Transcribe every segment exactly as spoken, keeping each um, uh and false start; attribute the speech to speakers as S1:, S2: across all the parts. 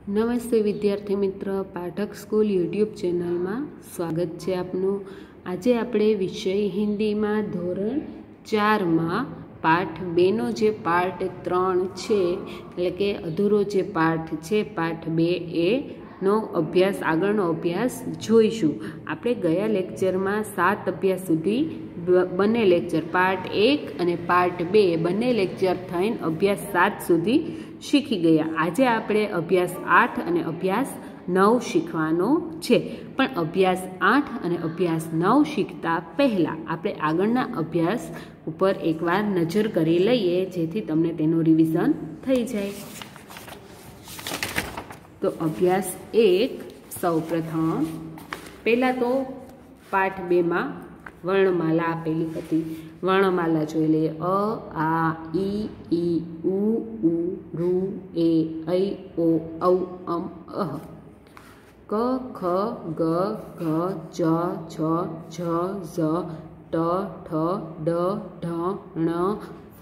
S1: નમસ્તે વિદ્યાર્થી મિત્ર, પાઠક સ્કૂલ યુટ્યુબ ચેનલમાં સ્વાગત છે આપનું। આજે આપણે વિષય હિન્દીમાં ધોરણ ચારમાં પાઠ બેનો જે પાર્ટ ત્રણ છે, એટલે કે અધૂરો જે પાઠ છે પાઠ બે એ નો અભ્યાસ આગળનો અભ્યાસ જોઈશું। આપણે ગયા લેક્ચરમાં સાત અભ્યાસ સુધી બંને લેક્ચર પાર્ટ એક અને પાર્ટ બે બંને લેક્ચર થઈને અભ્યાસ સાત સુધી શીખી ગયા। આજે આપણે અભ્યાસ આઠ અને અભ્યાસ નવ શીખવાનો છે, પણ અભ્યાસ આઠ અને અભ્યાસ નવ શીખતા પહેલાં આપણે આગળના અભ્યાસ ઉપર એકવાર નજર કરી લઈએ, જેથી તમને તેનું રિવિઝન થઈ જાય। તો અભ્યાસ એક સૌપ્રથમ પહેલાં તો પાઠ બેમાં વર્ણમાલા આપેલી હતી। વર્ણમાલા જોઈ લઈએ। અ, આ, ઈ, ઈ, ઉ, ઉ, ઋ, એ, ઐ, ઓ, ઔ, અમ, અહ, ક, ખ, ગ, ઘ, ચ, છ, ઝ, ઝ, ટ, ઠ, ડ, ઢ, ણ, ફ,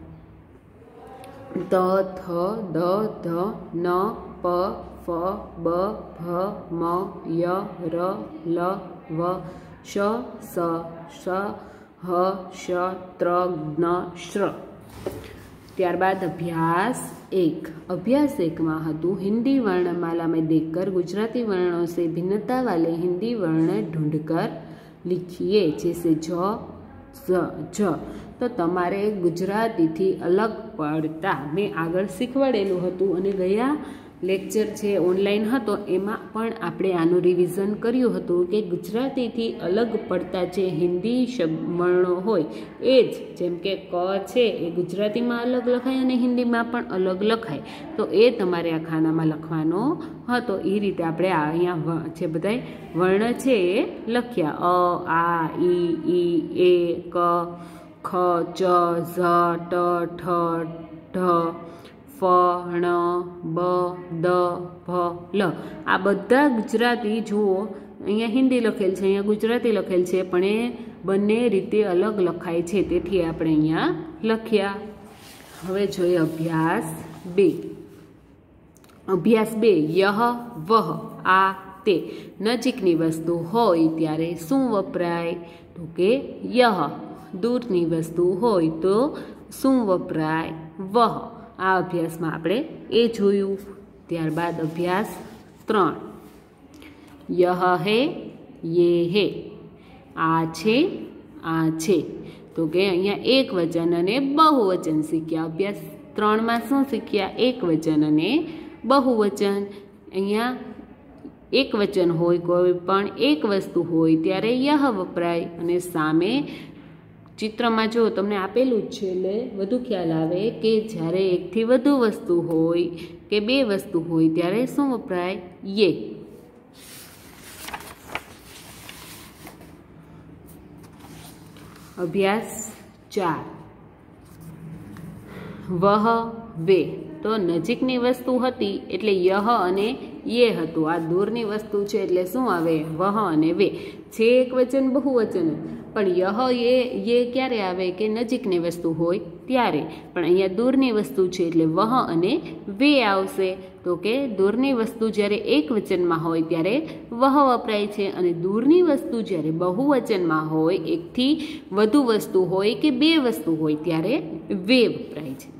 S1: ત, થ, દ, ધ, ન, પ, ફ, બ, ભ, મ, ય, ર, લ, વ, શ, સ, ષ, હ, શ, ત્ર, જ્ઞ, શ્ર। ત્યારબાદ અભ્યાસ एक अभ्यास एक में हतु हिंदी वर्णमाला में देखकर गुजराती वर्णों से भिन्नता वाले हिंदी वर्ण ढूंढकर लिखिए, जैसे झ, ઝ, झ। तो तमारे गुजराती थी अलग पड़ता मैं आगळ शीखवाडेलुं हतुं अने गया लेक्चर छे ऑनलाइन हतो एमां पण आपणे आनुं रिविजन कर्युं हतुं के गुजराती थी अलग पड़ता जे हिंदी शब्द वर्णो होय ए ज जेम के क छे ए गुजरातीमां अलग लखाय अने हिंदीमां पण अलग लखाय, तो ए तमारे आ खानामां लखवानो हतो। ए रीते आपणे अहींया जे बधाय वर्ण छे ए लख्या। अ, आ, ई, ई, ए, क, ख, च, झ, ट, ठ, ढ, फ, ण, ब, द, भ, ल। आ बधा गुजराती जुओ अहींया हिंदी लखेल छे, अहींया गुजराती लखेल छे, पण ए बंने रीते अलग लखाय छे, तेथी आपणे अहींया लख्या। हवे जोईए अभ्यास बे। अभ्यास बे यह, वह, आ, ते नजीकनी वस्तु होय त्यारे शुं वपराय? तो के यह। दूरनी वस्तु होय तो शुं वपराय? वह। आ अभ्यास में आपणे ए जोयुं। त्यारबाद अभ्यास त्रण यह है, ये है, आ छे, आ छे। तो के अहींया एक वचन अने बहुवचन शीख्या। अभ्यास त्रण में शुं शीख्या? एक वचन अने बहुवचन। अहींया एक वचन होय कोई पण एक वस्तु होय त्यारे यह वपराय, अने सामे चित्र में जो तमने आपेलू छे એટલે વધુ ખ્યાલ આવે કે જ્યારે એકથી વધુ વસ્તુ હોય કે બે વસ્તુ હોય ત્યારે શું વપરાય? ये। अभ्यास चार वह, वे। तो नजीकनी वस्तु हती एटले यह अने ये हतुं। आ दूरनी वस्तु छे एटले शुं आवे? वह अने वे। छे एक वचन बहुवचन, पण यह ये ये क्यारे आवे के नजीकनी वस्तु होय त्यारे, पण अहींया दूरनी वस्तु छे एटले वह अने वे आवशे। तो के दूरनी वस्तु ज्यारे एक वचनमां होय त्यारे वह वपराय छे, अने दूरनी वस्तु ज्यारे बहुवचनमां होय एकथी वधु वस्तु होय के बे वस्तु होय त्यारे वे वपराय छे।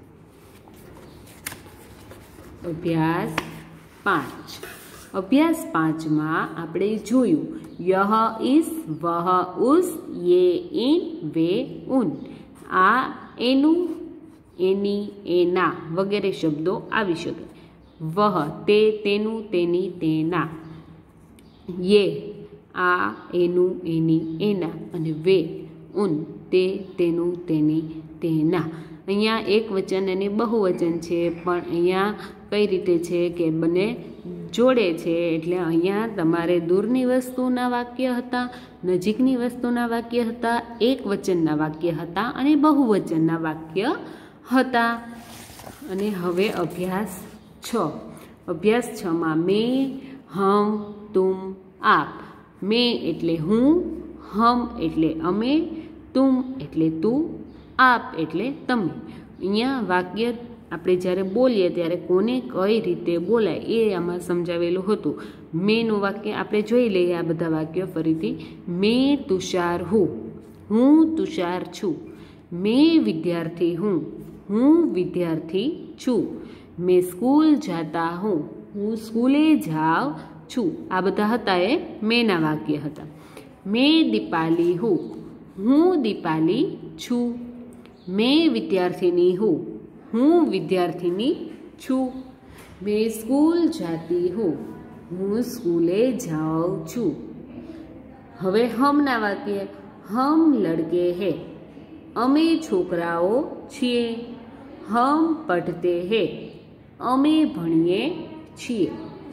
S1: अभ्यास पांच। अभ्यास पांच में आपणे जोयुं यह, इस, वह, उस, ये, इन, वे, उन। आ एनु, एनी, एना वगैरह शब्दों आवी शके। वह ते, तेनु, तेनी, तेना। ये आ, एनु, एनी, एना, अने वे उन ते, तेनु, तेनी, तेना। अहींया एक वचन अने बहुवचन छे, पण अहींया कई रीते छे के बने जोड़े छे, एटले अहींया तमारे दूरनी वस्तुना वाक्य हता, नजीकनी वस्तुना वाक्य हता, एक वचनना वाक्य हता अने बहुवचनना वाक्य हता। अने हवे अभ्यास छ। अभ्यास छ मां मैं, हम, तुम, आप। मैं एटले हूँ, हम एटले अमे, तुम एटले तू, आप एटले तमे। अहींया वाक्य આપણે જ્યારે બોલીએ ત્યારે કોને કઈ રીતે બોલાય એ આમાં સમજાવેલું હતું. મેંનું વાક્ય આપણે જોઈ લઈએ આ બધા વાક્યો ફરીથી. મેં તુષાર હું, હું તુષાર છું. મેં વિદ્યાર્થી હું, હું વિદ્યાર્થી છું. મેં સ્કૂલ જાતા હું, હું સ્કૂલે જાઉં છું. આ બધા હતા એ મેંના વાક્ય હતા. મેં દીપાલી હું, હું દીપાલી છું. મેં વિદ્યાર્થીની હું, હું વિદ્યાર્થીની છું. મેં સ્કૂલ જાતી હું, હું સ્કૂલે જાઉં છું. હવે હમના વાક્ય. હમ લડકે હે, અમે છોકરાઓ છીએ. હમ પઢતે હે, અમે ભણીએ છીએ.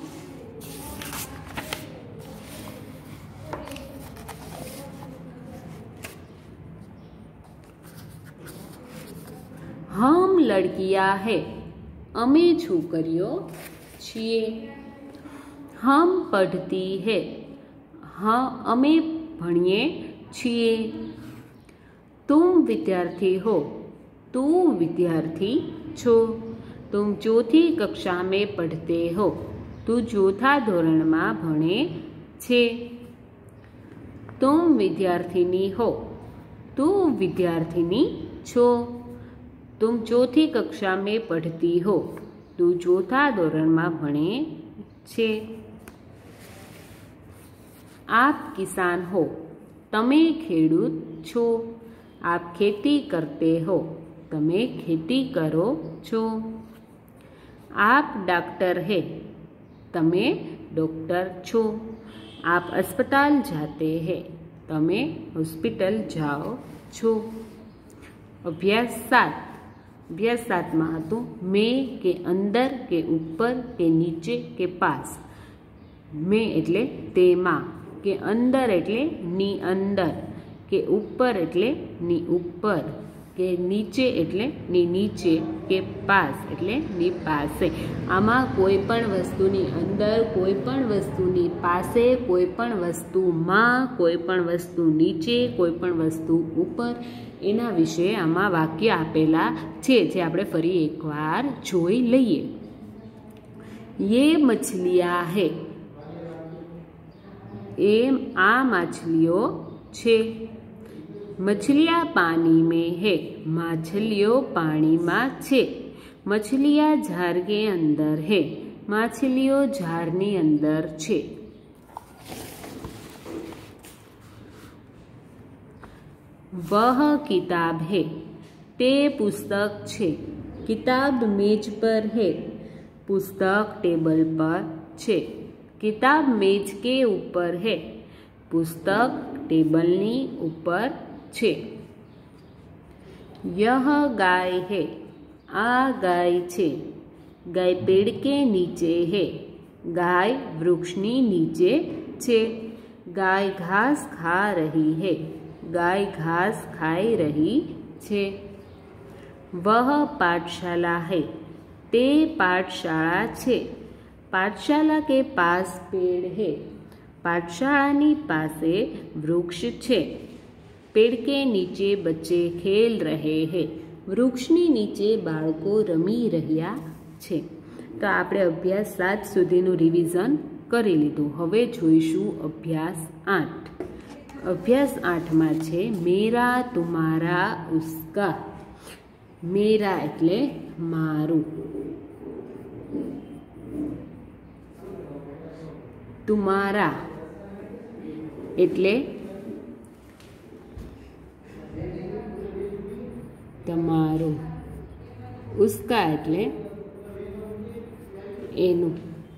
S1: હમ લડકિયા હે, અમે છોકરીઓ છીએ. હમ પઢતી હે, હા અમે ભણીએ છીએ. તુમ વિદ્યાર્થી હો, તું વિદ્યાર્થી છો. તુમ ચોથી કક્ષા में पढ़ते हो, તું ચોથા ધોરણમાં ભણે છે. તુમ વિદ્યાર્થીની હો, તું વિદ્યાર્થીની છો. तुम चौथी कक्षा में पढ़ती हो, तू चौथा धोरण में भणे छे. आप किसान हो, तमे खेडूत छो. आप खेती करते हो, तमे खेती करो छो. आप डॉक्टर है, तमे डॉक्टर छो. आप अस्पताल जाते हैं, तमे हॉस्पिटल जाओ छो. अभ्यास सात. अभ्यास सात में हतुं में के अंदर के ऊपर के नीचे के पास. में एटले तेमा, के अंदर एटले नी अंदर, के ऊपर एटले नी ऊपर, के नीचे एटले नी नीचे, के पास एटले नी पासे. आमा कोईपण वस्तुनी अंदर, कोईपण वस्तुनी पासे, कोईपण वस्तुमां, कोईपण वस्तु नीचे, कोईपण वस्तु ऊपर एना विषे आमा वाक्य आपेला छे, जे आपणे फरी एकवार जोई लईए. ये मछलियां है, ए आ मछलियों छे. मछलियां पानी में है, मछलियों पानी में छे. मछलियां झाड़ के अंदर है, मछलियों झाड़नी अंदर छे. वह किताब है, ते पुस्तक छे. किताब मेज पर है, पुस्तक टेबल पर छे. किताब मेज के ऊपर है, पुस्तक टेबलनी ऊपर छे. यह गाय है, आ गाय छे. गाय पेड़ के नीचे है, गाय वृक्षनी नीचे छे. गाय घास खा रही है, गाय घास खाई रही छे. वह पाठशाला है, ते पाठशाला छे. पाठशाला के पास पेड़ है, पाठशालानी पासे वृक्ष छे. पेड़ के नीचे बच्चे खेल रहे हैं, वृक्षनी नीचे बाळको रमी रह्या छे. तो आपणे अभ्यास सात सुधीनुं रिविजन करी लीधुं. हवे जोईशुं अभ्यास आठ. अभ्यास आठ में छे मेरा, तुम्हारा, उसका. मेरा एटले मारू. तुम्हारा एटले तमारू. उसका एटले एनु.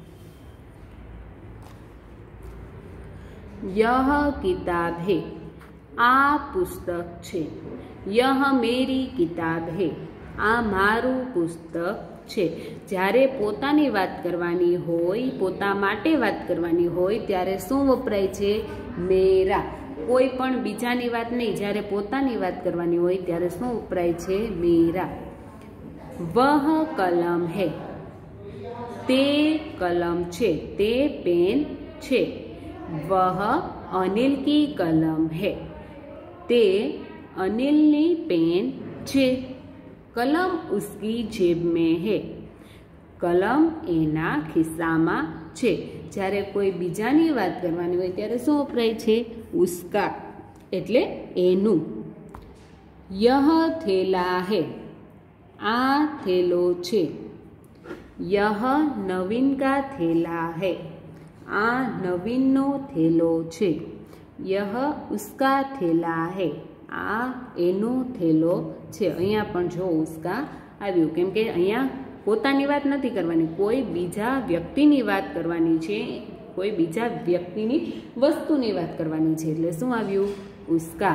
S1: यह किताब है, आ पुस्तक छे. यह मेरी किताब है, आ मारू पुस्तक छे. જ્યારે પોતાની વાત કરવાની હોય, પોતા માટે વાત કરવાની હોય ત્યારે શું વપરાય છે? મેરા. કોઈ પણ બીજાની વાત નહીં, જ્યારે પોતાની વાત કરવાની હોય ત્યારે શું વપરાય છે? મેરા. વહ કલમ હે, તે કલમ છે, તે પેન છે. वह अनिल की कलम है, ते अनिल नी पेन छे. कलम उसकी जेब में है। कलम एना खिस्सामां छे। જ્યારે કોઈ બીજાની વાત કરવાની હોય ત્યારે શું વપરાય છે? ઉસકા, એટલે એનું। यह थैला है, आ थैलो छे। यह नवीन का थैला है, आ नवीन नो थैलो छे। यह उसका थैला है, आ एनो थैलो छे। अहींया पण जो उसका आव्युं, केम के अहींया पोतानी वात नथी करवानी, कोई बीजा व्यक्तिनी वात करवानी छे, कोई बीजा व्यक्तिनी वस्तुनी वात करवानी छे, એટલે શું આવ્યું? उसका।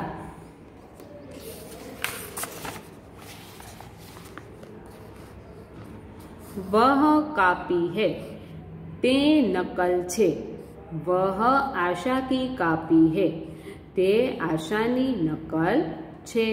S1: वह कापी है, ते नकल छे। वह आशा की कापी है, ते आशानी नकल छे।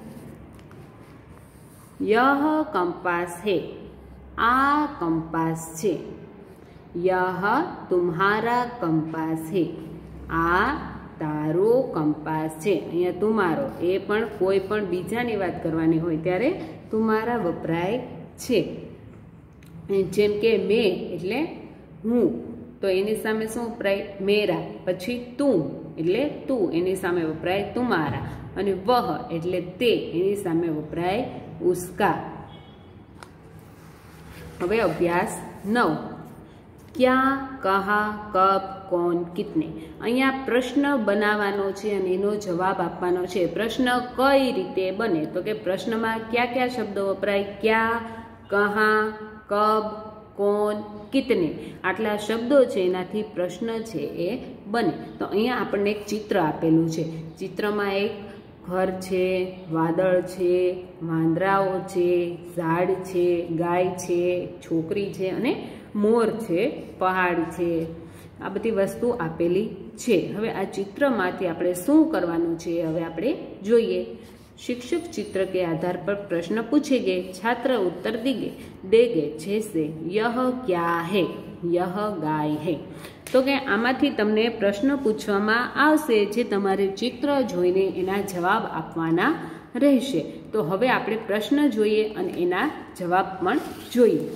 S1: यह कंपास है, आ कंपास छे। यह तुम्हारा कंपास है, आ तारो कंपास छे। अहींया तुम्हारो ए पण कोई पण बीजानी वात करवानी होय त्यारे तुम्हारा वपराय छे। जेम के मैं एटले हूँ, तो एनी सामे शुं वपराय? मेरा। पछी तू एटले तू, एनी सामे वपराय तुम्हारा। अने वह एटले ते, एनी सामे वपराय उसका। हवे अभ्यास नौ। क्या, कहा, कब, कौन, कितने। अहींया प्रश्न बनाववानो छे अने एनो जवाब आपवानो छे। प्रश्न कई रीते बने? तो के प्रश्नमा क्या क्या शब्दो वपराय? क्या, कहा, कब, कौन, कितने। आटला शब्दों छे एनाथी प्रश्न छे ए बने। तो अहींया आपणे एक चित्र आपेलुं छे। चित्रमां एक घर छे, वादळ छे, वांदराओ छे, झाड छे, गाय छे, छोकरी छे अने मोर छे, पहाड़ छे। आ बधी वस्तु आपेली छे। हवे आ चित्रमांथी आपणे शुं करवानुं छे हवे आपणे जोईए। शिक्षक चित्र के आधार पर प्रश्न पूछेंगे, छात्र उत्तर देंगे देंगे जैसे यह क्या है, यह गाय है। तो के आमांथी तमने प्रश्न पूछवामां आवशे जे तमारे चित्र जोईने एना जवाब आपवाना रहेशे। तो हवे आपणे प्रश्न जोईए अने एना जवाब पण जोईए।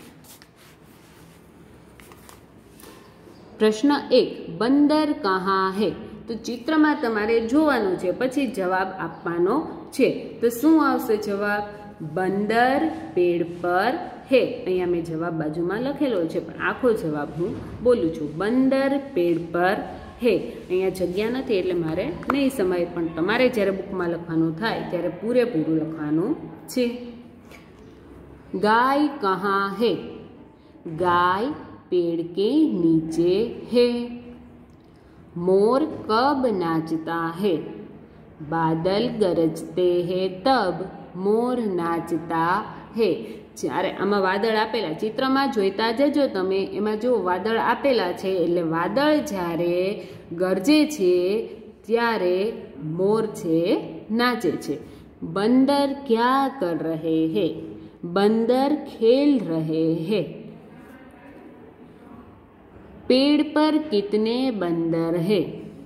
S1: प्रश्न एक, बंदर कहाँ है? तो चित्र में तमारे जोवानुं छे, पछी जवाब आपवानो छे। तो शुं आवशे जवाब? बंदर पेड़ पर है। अहींया मैं जवाब बाजुमां लखेलो छे, पण आखो जवाब हूँ बोलूं छुं। बंदर पेड़ पर है। अहींया जग्या नथी एटले मारे नहीं समाय, पण तमारे ज्यारे बुकमां लखवानुं थाय त्यारे पूरेपूरुं लखवानुं छे। गाय कहाँ है? गाय पेड़ के नीचे है। मोर कब नाचता है? बादल गरजते हैं तब मोर नाचता है। જ્યારે આમાં વાદળ આપેલા ચિત્રમાં જોઈતા જજો તમે, એમાં જો વાદળ આપેલા છે એટલે વાદળ જ્યારે ગરજે છે ત્યારે મોર છે નાચે છે। बंदर क्या कर रहे हैं? बंदर खेल रहे हैं। पेड़ पर कितने बंदर है?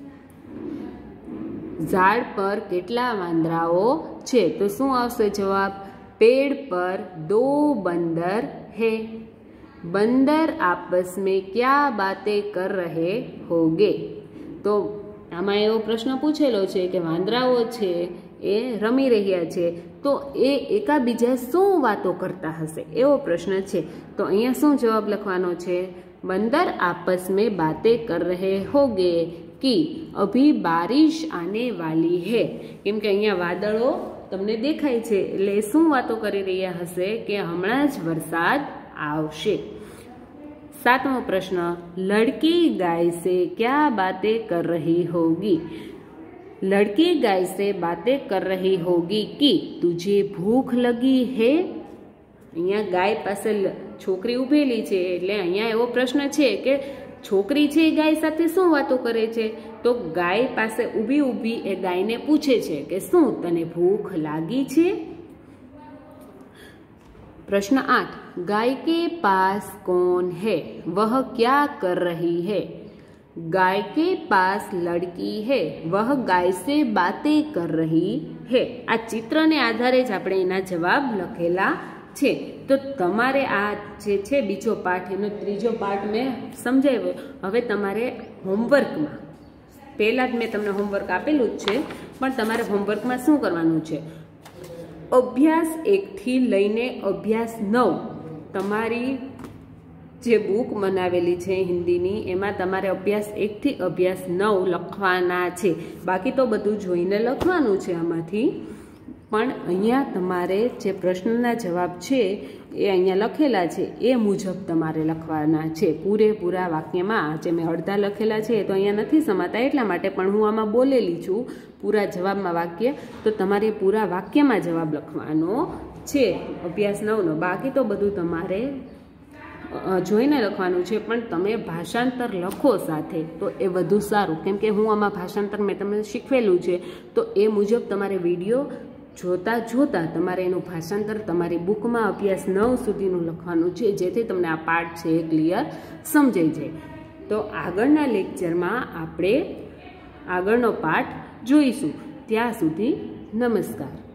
S1: झाड़ पर કેટલા વાંદરાઓ છે? તો શું આવશે જવાબ? पेड़ पर दो बंदर है। बंदर आपस में क्या बातें कर रहे होंगे? तो આમાં એવો પ્રશ્ન પૂછેલો છે કે વાંદરાઓ છે એ રમી રહ્યા છે, તો એ એકાબીજા શું વાતો કરતા હશે એવો પ્રશ્ન છે। તો અહીંયા શું જવાબ લખવાનો છે? बंदर आपस में बातें कर रहे होंगे कि अभी बारिश आने वाली है। केम के अहींया वादळो तमने देखाय छे એટલે શું વાતો કરી રહ્યા હશે કે હમણાં જ વરસાદ આવશે। सातवां प्रश्न, लड़की गाय से क्या बातें कर रही होगी? लड़की गाय से बातें कर रही होगी कि तुझे भूख लगी है। अहींया गाय पासे छोकरी उभेली छे એટલે अहींया एवो प्रश्न छे के छोकरी छे गाय साथे शुं वातो करे छे? तो गाय पासे ऊभी ऊभी ए गायने पूछे छे के शुं तने भूख लागी छे? प्रश्न आठ, गाय के पास कौन है? वह क्या कर रही है? गाय के पास लड़की है, वह गाय से बातें कर रही है। आ चित्र ने आधारे ज आपणे एना जवाब लखेला छे। तो तमारे आ जे छे बीजो पाठ, एनो त्रीजो पाठ में समजाव्यो। हवे तमारे होमवर्क में पहला ज मैं तमने होमवर्क आपेलुं ज छे, पण तमारे होमवर्क में शुं करवानुं छे, अभ्यास एक थी लईने अभ्यास नौ तमारी जे बुक बनावेली छे हिंदीनी एमां तमारे अभ्यास एक थी अभ्यास नौ लखवाना छे। बाकी तो बधुं जोईने लखवानुं छे आमांथी, पण अहींया तमारे जे प्रश्नना जवाब छे ए अहींया लखेला छे ए मुजब तमारे लखवाना छे। पूरेपूरा वाक्यमां जे मैं अर्धा लखेला छे तो अहींया नथी समाता એટલા માટે, पण હું આમાં બોલેલી છું पूरा जवाबमां वाक्य, तो तमारे पूरा वाक्यमां जवाब लखवानो छे अभ्यास नवनो। बाकी तो बधुं तमारे જોઈને લખવાનું છે, પણ તમે ભાષાંતર લખો સાથે તો એ વધુ સારું, કેમ કે હું આમાં ભાષાંતર મેં તમને શીખવેલું છે, તો એ મુજબ તમારે વિડીયો જોતા જોતા તમારે એનું ભાષાંતર તમારી બુકમાં અભ્યાસ નવ સુધીનું લખવાનું છે, જેથી તમને આ પાઠ છે એ ક્લિયર સમજાઈ જાય। તો આગળના લેક્ચરમાં આપણે આગળનો પાઠ જોઈશું। ત્યાં સુધી નમસ્કાર।